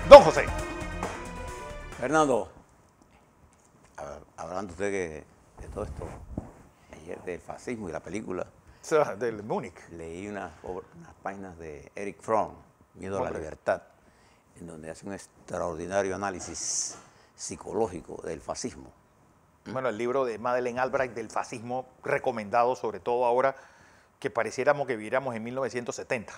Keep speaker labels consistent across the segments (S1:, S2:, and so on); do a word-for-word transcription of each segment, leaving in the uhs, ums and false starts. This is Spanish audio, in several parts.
S1: Don José.
S2: Fernando, hablando usted que, de todo esto, ayer del fascismo y la película,
S1: O sea, del Múnich.
S2: leí unas, unas páginas de Eric Fromm, Miedo a la Libertad, en donde hace un extraordinario análisis psicológico del fascismo.
S1: Bueno, el libro de Madeleine Albright del fascismo, recomendado sobre todo ahora que pareciéramos que viviéramos en mil novecientos setenta.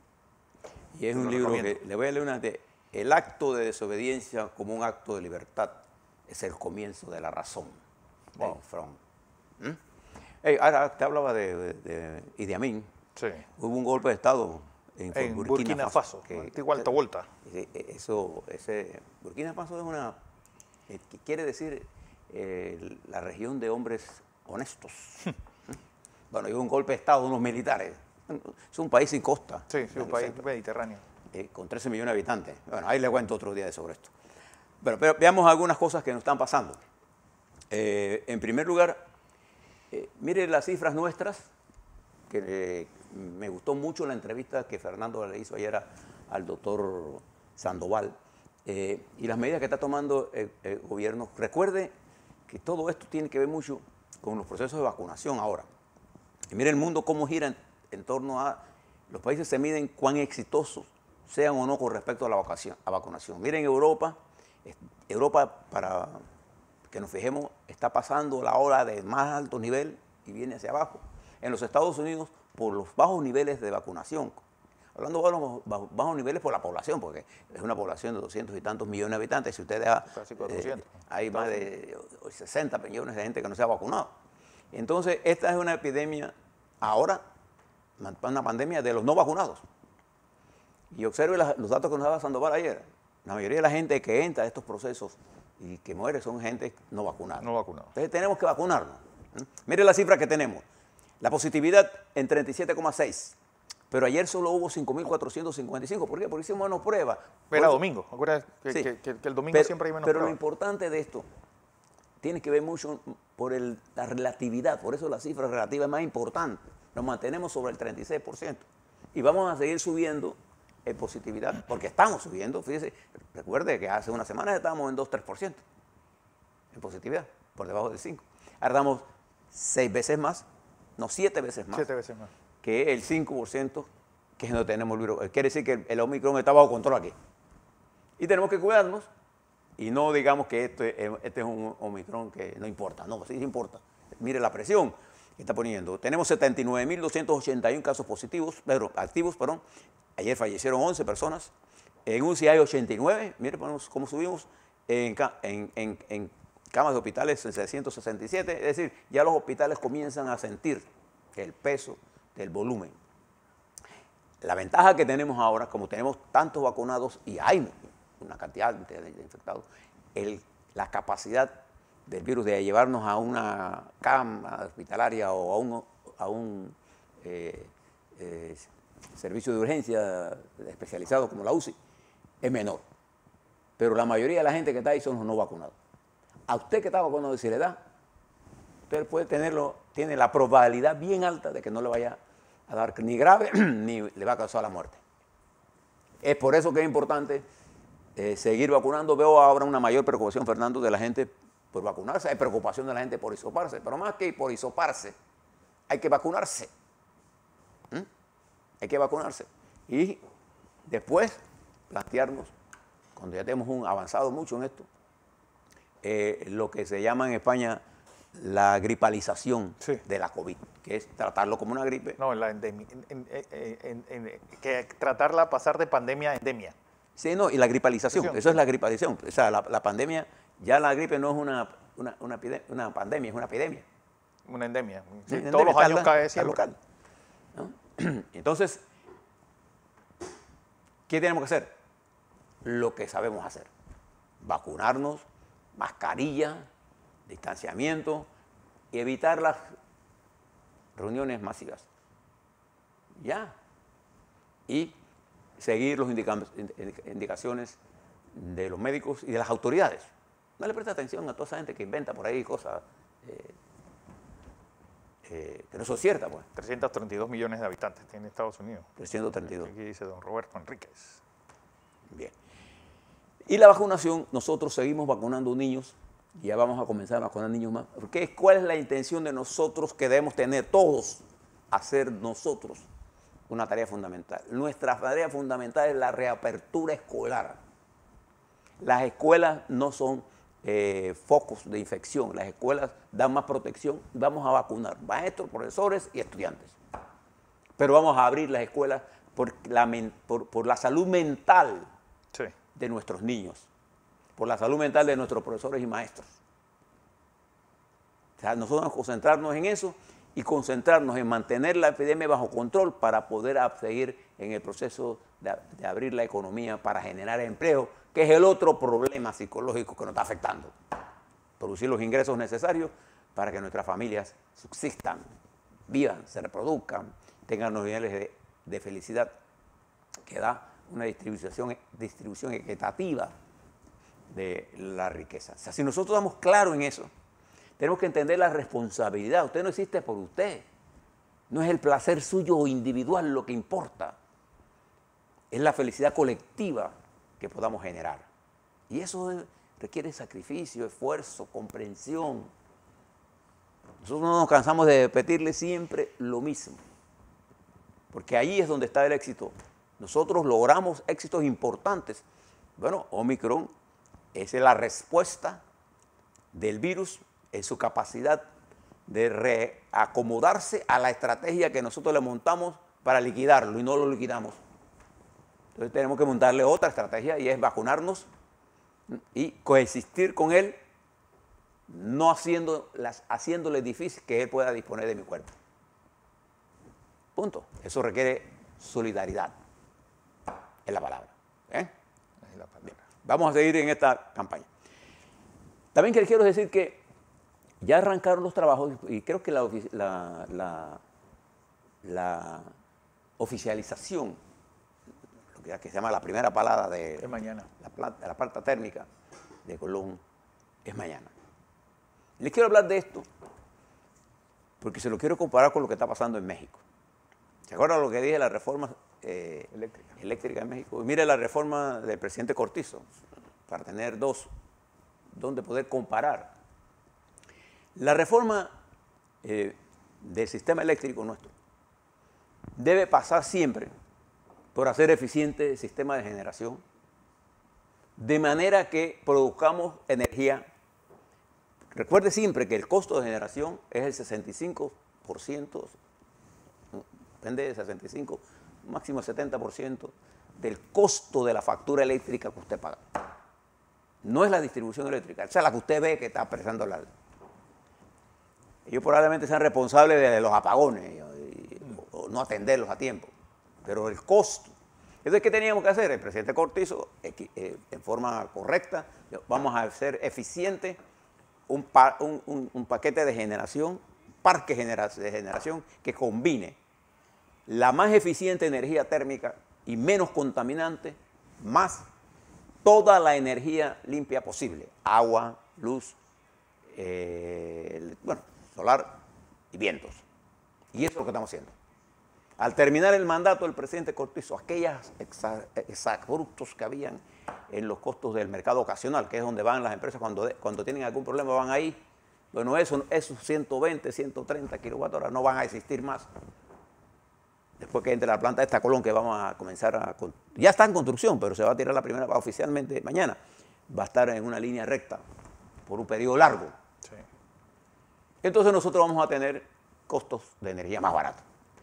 S2: Y es un libro que, le voy a leer una de, el acto de desobediencia como un acto de libertad es el comienzo de la razón. Wow. Eric Fromm. ¿Mm? Hey, ahora te hablaba de, de, de Idi Amin.
S1: Sí.
S2: Hubo un golpe de Estado en,
S1: en
S2: Burkina,
S1: Burkina Faso,
S2: que,
S1: antigua Alta Volta.
S2: Eso, ese, Burkina Faso es una, eh, que quiere decir eh, la región de hombres honestos. Bueno, hubo un golpe de Estado de unos militares. Es un país sin costa.
S1: Sí, sí, un país mediterráneo.
S2: Eh, con trece millones de habitantes. Bueno, ahí le cuento otro día sobre esto. Bueno, pero veamos algunas cosas que nos están pasando. Eh, en primer lugar, eh, mire las cifras nuestras, que eh, me gustó mucho la entrevista que Fernando le hizo ayer a, al doctor Sandoval, eh, y las medidas que está tomando el, el gobierno. Recuerde que todo esto tiene que ver mucho con los procesos de vacunación ahora. Y mire el mundo cómo gira en, en torno a... Los países se miden cuán exitosos sean o no con respecto a la vacación, a vacunación. Miren Europa, Europa, para que nos fijemos, está pasando la ola de más alto nivel y viene hacia abajo. En los Estados Unidos, por los bajos niveles de vacunación, hablando de los bajos, bajos niveles por la población, porque es una población de doscientos y tantos millones de habitantes, si usted deja,
S1: casi cuatrocientos.
S2: Eh, hay más de sesenta millones de gente que no se ha vacunado. Entonces, esta es una epidemia ahora, una pandemia de los no vacunados. Y observe la, los datos que nos daba Sandoval ayer. La mayoría de la gente que entra a estos procesos y que muere son gente no vacunada.
S1: No vacunada.
S2: Entonces tenemos que vacunarnos. ¿Mm? Mire la cifra que tenemos. La positividad en treinta y siete coma seis. Pero ayer solo hubo cinco mil cuatrocientos cincuenta y cinco. ¿Por qué? Porque hicimos menos pruebas.
S1: Era eso, domingo. Acuérdate que, sí, que, que, que el domingo
S2: pero,
S1: siempre hay menos
S2: pero
S1: pruebas.
S2: Pero lo importante de esto tiene que ver mucho por el, la relatividad. Por eso la cifra relativa es más importante. Nos mantenemos sobre el treinta y seis por ciento. Y vamos a seguir subiendo en positividad, porque estamos subiendo. Fíjese, recuerde que hace unas semanas estábamos en dos a tres por ciento en positividad, por debajo del cinco por ciento. Ahora damos seis veces más, no siete veces más,
S1: siete veces más
S2: que el cinco por ciento que no tenemos el virus. Quiere decir que el, el Omicron está bajo control aquí. Y tenemos que cuidarnos y no digamos que este, este es un Omicron que no importa. No, sí importa. Mire la presión que está poniendo. Tenemos setenta y nueve mil doscientos ochenta y uno casos positivos, pero, activos, perdón. Ayer fallecieron once personas. En U C I hay ochenta y nueve. Mire cómo subimos en, en, en, en camas de hospitales en seiscientos sesenta y siete. Es decir, ya los hospitales comienzan a sentir el peso del volumen. La ventaja que tenemos ahora, como tenemos tantos vacunados y hay una cantidad de infectados, el, la capacidad del virus de llevarnos a una cama hospitalaria o a un, a un eh, eh, servicio de urgencia especializado como la U C I es menor. Pero la mayoría de la gente que está ahí son los no vacunados. A usted que está vacunado, si le da, usted puede tenerlo, tiene la probabilidad bien alta de que no le vaya a dar ni grave ni le va a causar la muerte. Es por eso que es importante eh, seguir vacunando. Veo ahora una mayor preocupación, Fernando, de la gente por vacunarse. Hay preocupación de la gente por hisoparse, pero más que por hisoparse, hay que vacunarse. ¿Mm? Hay que vacunarse. Y después plantearnos, cuando ya tenemos un avanzado mucho en esto, eh, lo que se llama en España la gripalización sí. de la COVID, que es tratarlo como una gripe.
S1: No, la endemia, en, en, en, en, que tratarla, pasar de pandemia a endemia.
S2: Sí, no, y la gripalización, sí, eso sí. es la gripalización. O sea, la, la pandemia, ya la gripe no es una, una, una, una pandemia, es una epidemia.
S1: Una endemia. Sí,
S2: endemia
S1: todos los años
S2: la,
S1: cae siempre.
S2: Local, ¿no? Entonces, ¿qué tenemos que hacer? Lo que sabemos hacer. Vacunarnos, mascarilla, distanciamiento y evitar las reuniones masivas. Ya. Y seguir las indica indicaciones de los médicos y de las autoridades. No le presta atención a toda esa gente que inventa por ahí cosas eh, eh, que no son ciertas. Pues.
S1: trescientos treinta y dos millones de habitantes tiene Estados Unidos.
S2: trescientos treinta y dos.
S1: Aquí dice don Roberto Enríquez.
S2: Bien. Y la vacunación, nosotros seguimos vacunando niños, y ya vamos a comenzar a vacunar niños más. Porque ¿cuál es la intención de nosotros que debemos tener todos? Hacer nosotros una tarea fundamental. Nuestra tarea fundamental es la reapertura escolar. Las escuelas no son eh, focos de infección, las escuelas dan más protección. Vamos a vacunar maestros, profesores y estudiantes. Pero vamos a abrir las escuelas por la, por, por la salud mental sí. de nuestros niños, por la salud mental de nuestros profesores y maestros. O sea, nosotros vamos a concentrarnos en eso y concentrarnos en mantener la epidemia bajo control para poder seguir en el proceso de, de abrir la economía para generar empleo, que es el otro problema psicológico que nos está afectando. Producir los ingresos necesarios para que nuestras familias subsistan, vivan, se reproduzcan, tengan los niveles de, de felicidad que da una distribución, distribución equitativa de la riqueza. O sea, si nosotros estamos claros en eso, tenemos que entender la responsabilidad. Usted no existe por usted. No es el placer suyo individual lo que importa. Es la felicidad colectiva que podamos generar. Y eso requiere sacrificio, esfuerzo, comprensión. Nosotros no nos cansamos de repetirle siempre lo mismo. Porque ahí es donde está el éxito. Nosotros logramos éxitos importantes. Bueno, Omicron es la respuesta del virus en su capacidad de reacomodarse a la estrategia que nosotros le montamos para liquidarlo y no lo liquidamos. Entonces tenemos que montarle otra estrategia y es vacunarnos y coexistir con él, no haciendo las, haciéndole difícil que él pueda disponer de mi cuerpo. Punto. Eso requiere solidaridad. Es la palabra. ¿eh? Es la palabra. Bien. Vamos a seguir en esta campaña. También quiero decir que ya arrancaron los trabajos y creo que la, la, la, la oficialización, lo que, que se llama la primera palada de,
S1: es mañana.
S2: La, la planta térmica de Colón, es mañana. Les quiero hablar de esto porque se lo quiero comparar con lo que está pasando en México. ¿Se acuerdan lo que dije de la reforma eh, eléctrica. eléctrica en México? Y mire la reforma del presidente Cortizo, para tener dos, donde poder comparar. La reforma eh, del sistema eléctrico nuestro debe pasar siempre por hacer eficiente el sistema de generación, de manera que produzcamos energía. Recuerde siempre que el costo de generación es el sesenta y cinco por ciento, depende del sesenta y cinco, máximo el setenta por ciento del costo de la factura eléctrica que usted paga. No es la distribución eléctrica, esa es la que usted ve que está prestando la... Ellos probablemente sean responsables de los apagones y, o, o no atenderlos a tiempo, pero el costo. Entonces, ¿qué teníamos que hacer? El presidente Cortizo, eh, en forma correcta, vamos a hacer eficiente un, pa, un, un, un paquete de generación, parque genera, de generación que combine la más eficiente energía térmica y menos contaminante, más toda la energía limpia posible, agua, luz, eh, bueno, solar y vientos. Y eso es lo que estamos haciendo. Al terminar el mandato del presidente Cortizo, aquellos exabruptos que habían en los costos del mercado ocasional, que es donde van las empresas cuando, cuando tienen algún problema, van ahí. Bueno, eso, esos ciento veinte, ciento treinta kilowatt hora no van a existir más. Después que entre la planta de esta Colón, que vamos a comenzar a... Ya está en construcción, pero se va a tirar la primera oficialmente mañana. Va a estar en una línea recta por un periodo largo. Sí. Entonces nosotros vamos a tener costos de energía más baratos.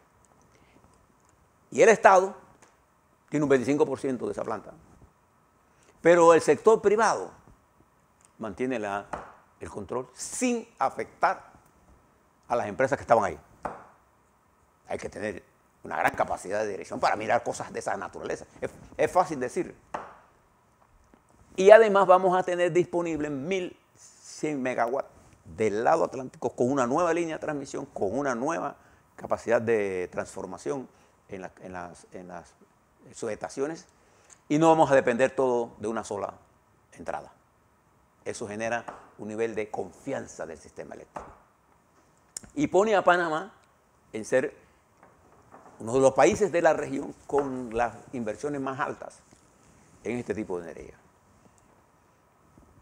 S2: Y el Estado tiene un veinticinco por ciento de esa planta. Pero el sector privado mantiene la, el control sin afectar a las empresas que estaban ahí. Hay que tener una gran capacidad de dirección para mirar cosas de esa naturaleza. Es, es fácil decir. Y además vamos a tener disponible mil cien megawatts del lado atlántico con una nueva línea de transmisión, con una nueva capacidad de transformación en, la, en, las, en las subestaciones, y no vamos a depender todo de una sola entrada. Eso genera un nivel de confianza del sistema eléctrico. Y pone a Panamá en ser uno de los países de la región con las inversiones más altas en este tipo de energía.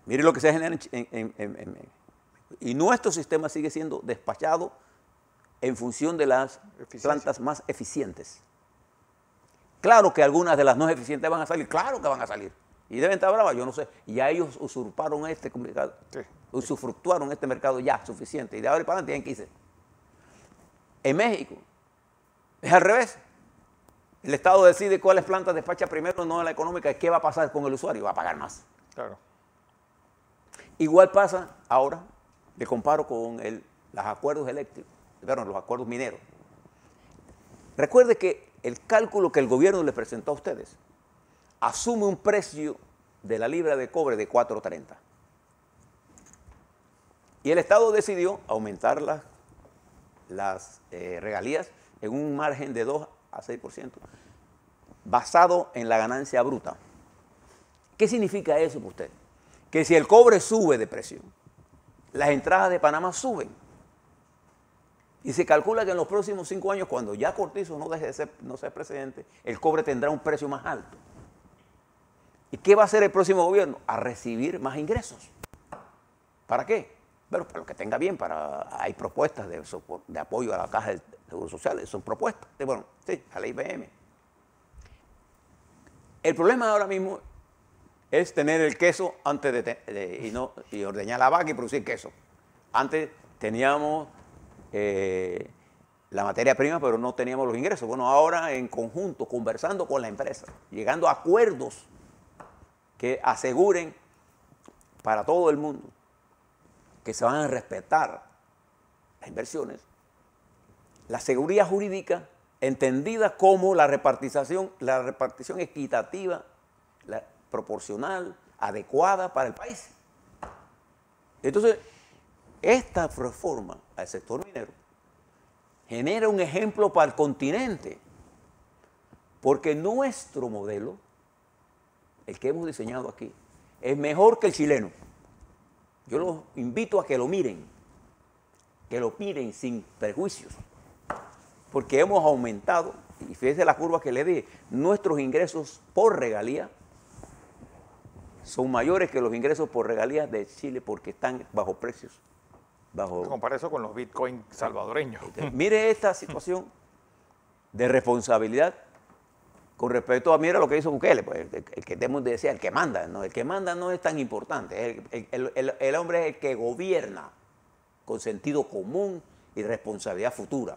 S2: Mire lo que se genera en, en, en, en, en y nuestro sistema sigue siendo despachado en función de las Eficiencia. plantas más eficientes. Claro que algunas de las no eficientes van a salir, claro que van a salir. Y deben estar bravas, yo no sé. Y ya ellos usurparon este mercado, sí. usufructuaron este mercado ya suficiente. Y de ahora y para adelante tienen que irse. En México es al revés. El Estado decide cuáles plantas despacha primero, no la económica. ¿Qué va a pasar con el usuario? Va a pagar más.
S1: Claro.
S2: Igual pasa ahora, le comparo con el, los acuerdos eléctricos, perdón, los acuerdos mineros. Recuerde que el cálculo que el gobierno les presentó a ustedes asume un precio de la libra de cobre de cuatro treinta. Y el Estado decidió aumentar las, las eh, regalías en un margen de dos a seis por ciento, basado en la ganancia bruta. ¿Qué significa eso para usted? Que si el cobre sube de precio, las entradas de Panamá suben. Y se calcula que en los próximos cinco años, cuando ya Cortizo no deje de ser, no sea presidente, el cobre tendrá un precio más alto. ¿Y qué va a hacer el próximo gobierno? A recibir más ingresos. ¿Para qué? Bueno, para lo que tenga bien, para, hay propuestas de, de apoyo a la Caja de Seguro Social, son propuestas, de, bueno, sí, a la I B M. El problema ahora mismo es tener el queso antes de, de y, no, y ordeñar la vaca y producir queso. Antes teníamos eh, la materia prima, pero no teníamos los ingresos. Bueno, ahora en conjunto, conversando con la empresa, llegando a acuerdos que aseguren para todo el mundo que se van a respetar las inversiones, la seguridad jurídica entendida como la repartición, la repartición equitativa, la proporcional, adecuada para el país. Entonces, esta reforma al sector minero genera un ejemplo para el continente, porque nuestro modelo, el que hemos diseñado aquí, es mejor que el chileno. Yo los invito a que lo miren, que lo miren sin prejuicios, porque hemos aumentado, y fíjese la curva que le di, nuestros ingresos por regalía son mayores que los ingresos por regalías de Chile porque están bajo precios. Bajo...
S1: Compara eso con los bitcoins salvadoreños.
S2: Mire esta situación de responsabilidad con respecto a, mira lo que hizo Bukele, pues, el, el que debemos decir, el que manda, ¿no? El que manda no es tan importante, el, el, el, el hombre es el que gobierna con sentido común y responsabilidad futura.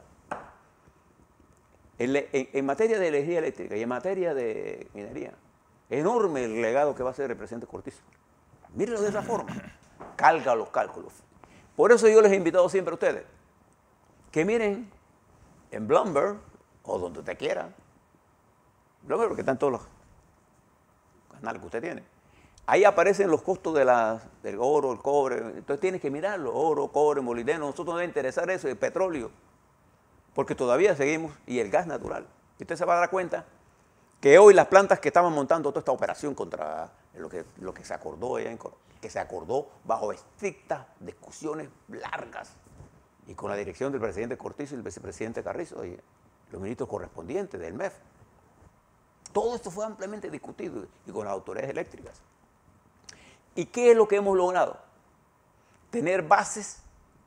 S2: En, en, en materia de energía eléctrica y en materia de minería, enorme el legado que va a ser el presidente Cortizo. Mírenlo de esa forma, calca los cálculos. Por eso yo les he invitado siempre a ustedes que miren en Bloomberg o donde usted quiera, Bloomberg porque están todos los canales que usted tiene. Ahí aparecen los costos de la, del oro, el cobre, entonces tienes que mirarlo, oro, cobre, molibdeno, a nosotros nos debe interesar eso, el petróleo, porque todavía seguimos, y el gas natural. Y usted se va a dar cuenta que hoy las plantas que estaban montando toda esta operación contra lo que, lo que se acordó, que se acordó bajo estrictas discusiones largas y con la dirección del presidente Cortizo y el vicepresidente Carrizo y los ministros correspondientes del M E F. Todo esto fue ampliamente discutido y con las autoridades eléctricas. ¿Y qué es lo que hemos logrado? Tener bases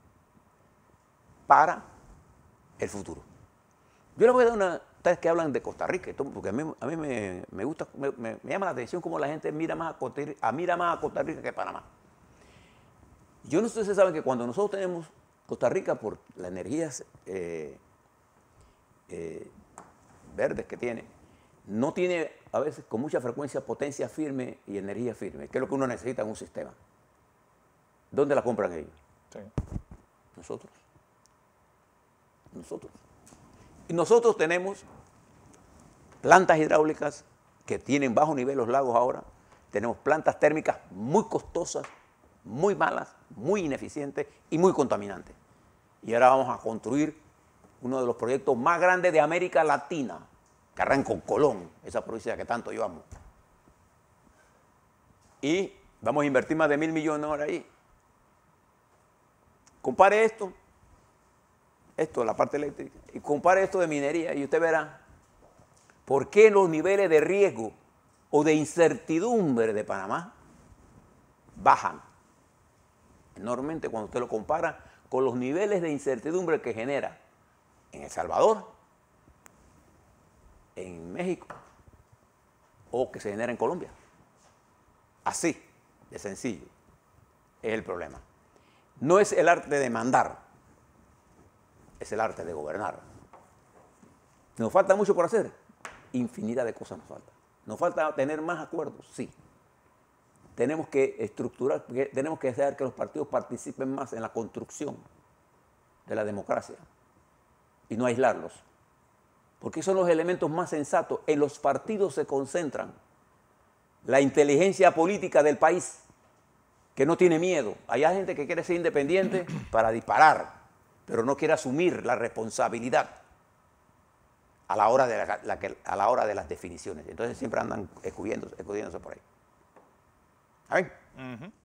S2: para el futuro. Yo les voy a dar una... Ustedes que hablan de Costa Rica, porque a mí, a mí me, me gusta, me, me, me llama la atención cómo la gente mira más a Costa Rica, a mira más a Costa Rica que a Panamá. Yo no sé si ustedes saben que cuando nosotros tenemos Costa Rica, por las energías eh, eh, verdes que tiene, no tiene a veces con mucha frecuencia potencia firme y energía firme, que es lo que uno necesita en un sistema. ¿Dónde la compran ellos? Sí. Nosotros. Nosotros. Y nosotros tenemos plantas hidráulicas que tienen bajo nivel los lagos ahora. Tenemos plantas térmicas muy costosas, muy malas, muy ineficientes y muy contaminantes. Y ahora vamos a construir uno de los proyectos más grandes de América Latina, que arranca con Colón, esa provincia que tanto yo amo. Y vamos a invertir más de mil millones ahora ahí. Compare esto. Esto, la parte eléctrica, y compare esto de minería y usted verá por qué los niveles de riesgo o de incertidumbre de Panamá bajan enormemente cuando usted lo compara con los niveles de incertidumbre que genera en El Salvador, en México o que se genera en Colombia. Así de sencillo es el problema. No es el arte de mandar, es el arte de gobernar. Nos falta mucho por hacer, infinidad de cosas nos falta. Nos falta tener más acuerdos, sí. Tenemos que estructurar, tenemos que hacer que los partidos participen más en la construcción de la democracia y no aislarlos. Porque son los elementos más sensatos. En los partidos se concentran la inteligencia política del país, que no tiene miedo. Hay gente que quiere ser independiente para disparar, pero no quiere asumir la responsabilidad a la hora de, la, la, a la hora de las definiciones. Entonces siempre andan escudiéndose, escudiéndose por ahí. ¿Saben? Uh-huh.